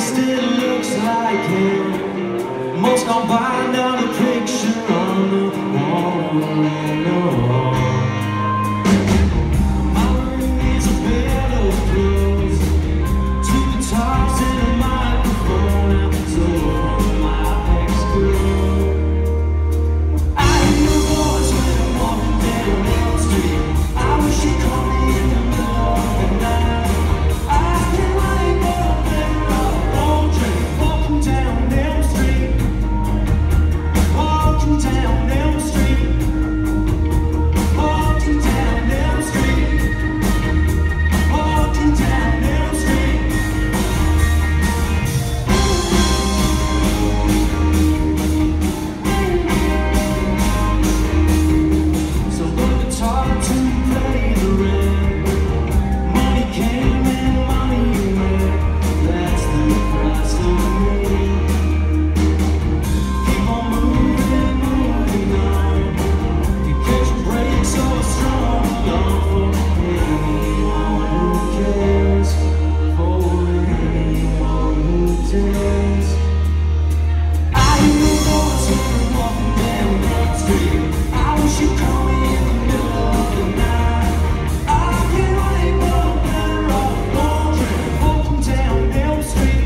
wasted, looks like hell. Months gone by, now the picture on the wall ain't no wall. My room is a bed of clothes, two guitars and a microphone out so my ex-girl. I hear your voice when I'm walking down Elm Street. I wish you'd call me in the middle of the night. I can't wait, but I'm better off wandering, walking down Elm Street, walking down Elm Street, walking down Elm Street, walking down Elm Street. So the guitar to play the rent. Money came and money went. That's the price of me. Keep on moving, moving on. You catch a break so strong, love for anyone who cares, for anyone who dares. I hear your voice when I'm walking down Elm Street. I wish you'd call me in the middle of the night. I can't wait, but I'm better off wandering, walking down Elm Street,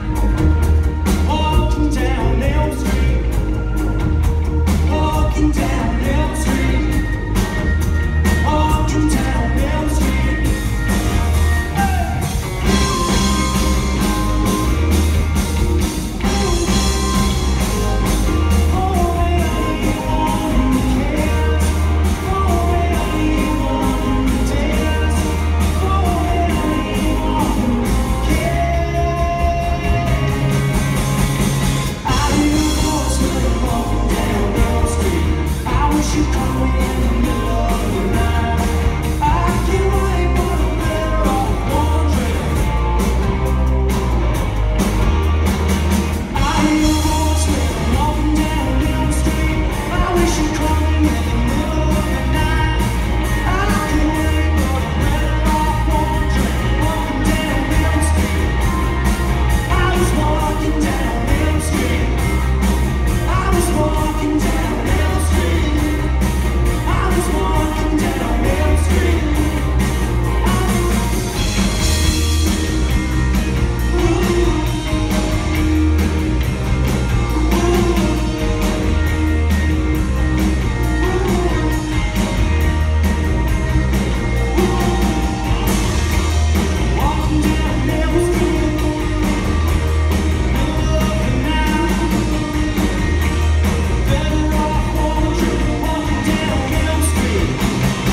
walking down Elm Street, walking down Elm Street, walking down Elm Street.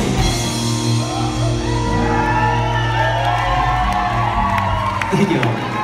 Thank you.